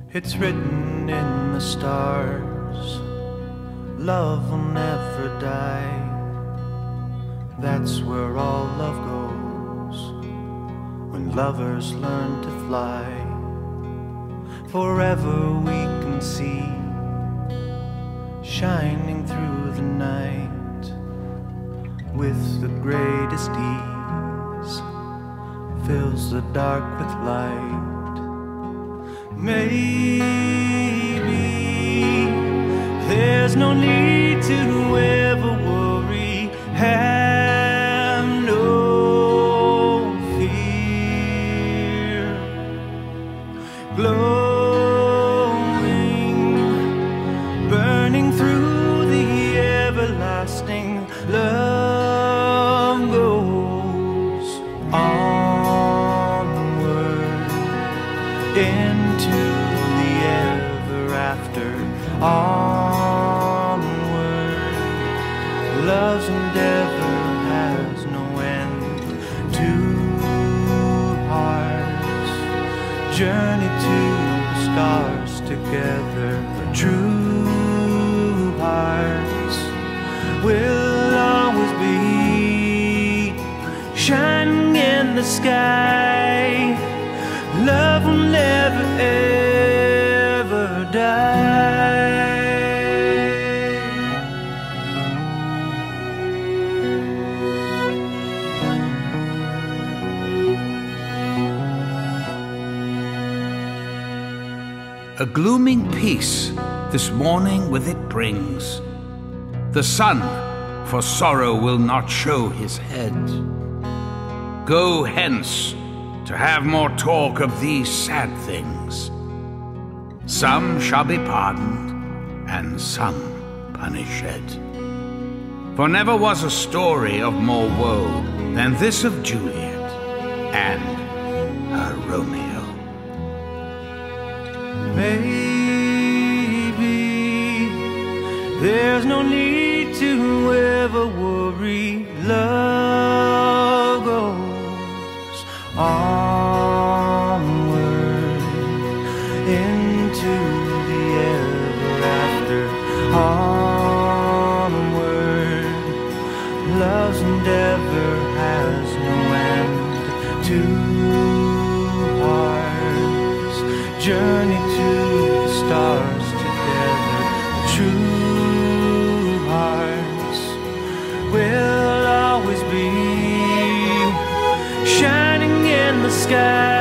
It's written in the stars, love will never die. That's where all love goes, when lovers learn to fly. Forever we can see, shining through the night, with the greatest ease, fills the dark with light. Maybe there's no need to ever worry, have no fear. Glowing, burning through the everlasting love goes onward into the ever after. Onward, love's endeavor has no end. Two hearts journey to the stars together. True hearts will always be shining in the sky. Love will never ever die. A glooming peace this morning with it brings. The sun for sorrow will not show his head. Go hence to have more talk of these sad things. Some shall be pardoned, and some punished. For never was a story of more woe than this of Juliet and her Romeo. Maybe there's no need to ever worry. Love goes onward into the ever after. Onward, love's endeavor has no end. Two hearts journey to the stars together. True hearts will always be shining in the sky.